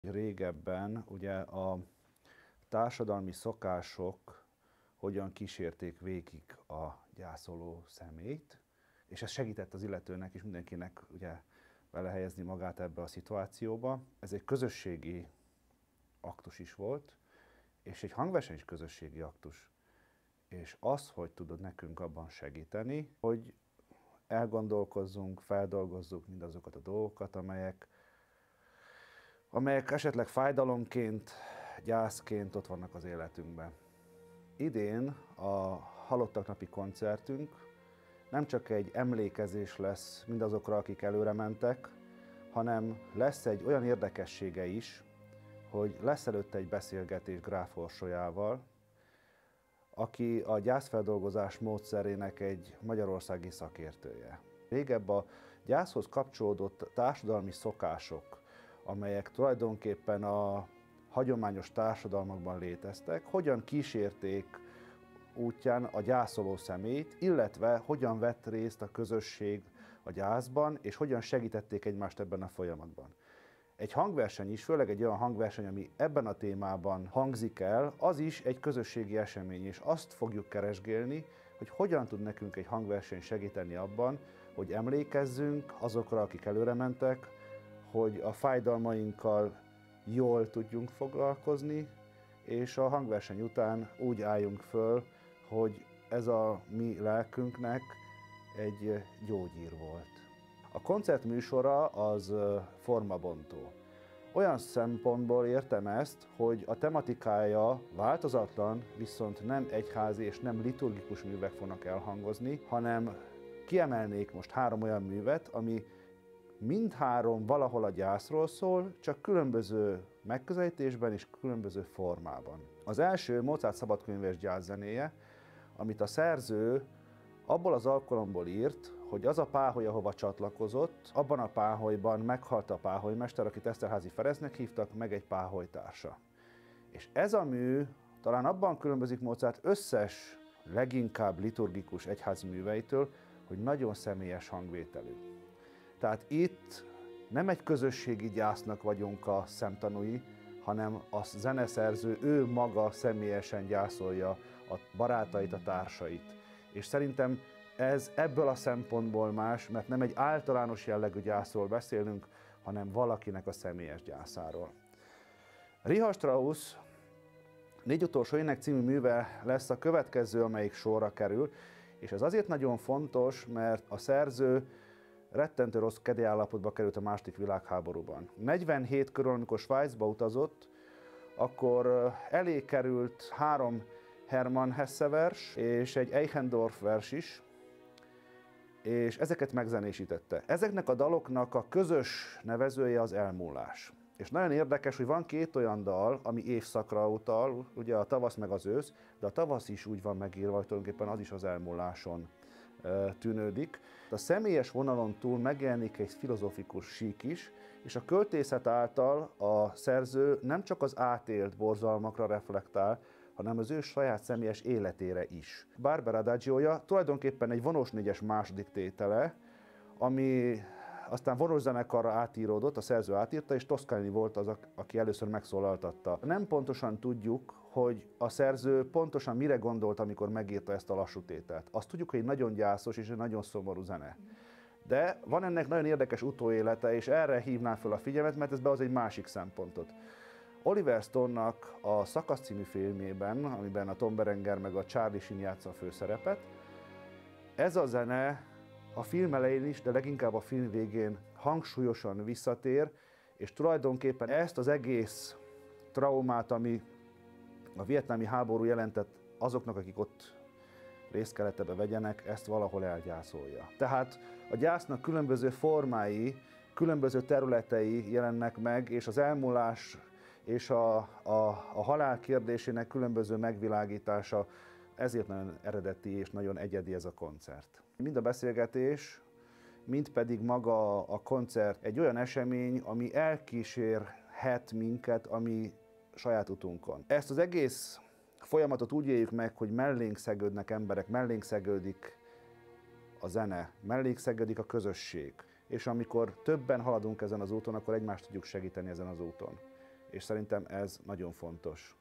Régebben ugye a társadalmi szokások hogyan kísérték végig a gyászoló személyt, és ez segített az illetőnek és mindenkinek ugye belehelyezni magát ebbe a szituációba. Ez egy közösségi aktus is volt, és egy hangverseny is közösségi aktus. És az, hogy tudod nekünk abban segíteni, hogy elgondolkozzunk, feldolgozzuk mindazokat a dolgokat, amelyek esetleg fájdalomként, gyászként ott vannak az életünkben. Idén a Halottak napi koncertünk nem csak egy emlékezés lesz mindazokra, akik előre mentek, hanem lesz egy olyan érdekessége is, hogy lesz előtte egy beszélgetés Gráf Orsolyával, aki a gyászfeldolgozás módszerének egy magyarországi szakértője. Régebb a gyászhoz kapcsolódott társadalmi szokások, amelyek tulajdonképpen a hagyományos társadalmakban léteztek, hogyan kísérték útján a gyászoló személyt, illetve hogyan vett részt a közösség a gyászban, és hogyan segítették egymást ebben a folyamatban. Egy hangverseny is, főleg egy olyan hangverseny, ami ebben a témában hangzik el, az is egy közösségi esemény, és azt fogjuk keresgélni, hogy hogyan tud nekünk egy hangverseny segíteni abban, hogy emlékezzünk azokra, akik előre mentek, hogy a fájdalmainkkal jól tudjunk foglalkozni, és a hangverseny után úgy álljunk föl, hogy ez a mi lelkünknek egy gyógyír volt. A koncert műsora az formabontó. Olyan szempontból értem ezt, hogy a tematikája változatlan, viszont nem egyházi és nem liturgikus művek fognak elhangozni, hanem kiemelnék most 3 olyan művet, ami mindhárom valahol a gyászról szól, csak különböző megközelítésben és különböző formában. Az első Mozart szabadkönyves gyászzenéje, amit a szerző abból az alkalomból írt, hogy az a páholy, ahova csatlakozott, abban a páholyban meghalt a páholymester, akit Eszterházy Ferencnek hívtak, meg egy páholytársa. És ez a mű talán abban különbözik Mozart összes, leginkább liturgikus egyházi műveitől, hogy nagyon személyes hangvételű. Tehát itt nem egy közösségi gyásznak vagyunk a szemtanúi, hanem a zeneszerző ő maga személyesen gyászolja a barátait, a társait. És szerintem ez ebből a szempontból más, mert nem egy általános jellegű gyászról beszélünk, hanem valakinek a személyes gyászáról. Richard Strauss 4 utolsó ének című műve lesz a következő, amelyik sorra kerül, és ez azért nagyon fontos, mert a szerző rettentő rossz kedélyállapotba került a II. Világháborúban. 47 körül, amikor Svájcba utazott, akkor elé került 3 Hermann Hesse vers és egy Eichendorff vers is, és ezeket megzenésítette. Ezeknek a daloknak a közös nevezője az elmúlás. És nagyon érdekes, hogy van 2 olyan dal, ami évszakra utal, ugye a tavasz meg az ősz, de a tavasz is úgy van megírva, hogy tulajdonképpen az is az elmúláson tűnődik. A személyes vonalon túl megjelenik egy filozófikus sík is, és a költészet által a szerző nem csak az átélt borzalmakra reflektál, hanem az ő saját személyes életére is. Barbara Adagiója tulajdonképpen egy vonós 4-es második tétele, ami aztán vonós zenekarra átíródott, a szerző átírta, és Toscanini volt az, aki először megszólaltatta. Nem pontosan tudjuk, hogy a szerző pontosan mire gondolt, amikor megírta ezt a lassú tételt. Azt tudjuk, hogy egy nagyon gyászos és egy nagyon szomorú zene. De van ennek nagyon érdekes utóélete, és erre hívnám fel a figyelmet, mert ez behoz egy másik szempontot. Oliver Stone-nak a Szakasz című filmében, amiben a Tom Berenger meg a Charlie Sheen játsza a főszerepet, ez a zene a film elején is, de leginkább a film végén hangsúlyosan visszatér, és tulajdonképpen ezt az egész traumát, ami a vietnámi háború jelentett azoknak, akik ott részt kellett ebbe vegyenek, ezt valahol elgyászolja. Tehát a gyásznak különböző formái, különböző területei jelennek meg, és az elmúlás és a halál kérdésének különböző megvilágítása, ezért nagyon eredeti és nagyon egyedi ez a koncert. Mind a beszélgetés, mind pedig maga a koncert egy olyan esemény, ami elkísérhet minket a mi saját utunkon. Ezt az egész folyamatot úgy éljük meg, hogy mellénk szegődnek emberek, mellénk szegődik a zene, mellénk szegődik a közösség. És amikor többen haladunk ezen az úton, akkor egymást tudjuk segíteni ezen az úton. és szerintem ez nagyon fontos.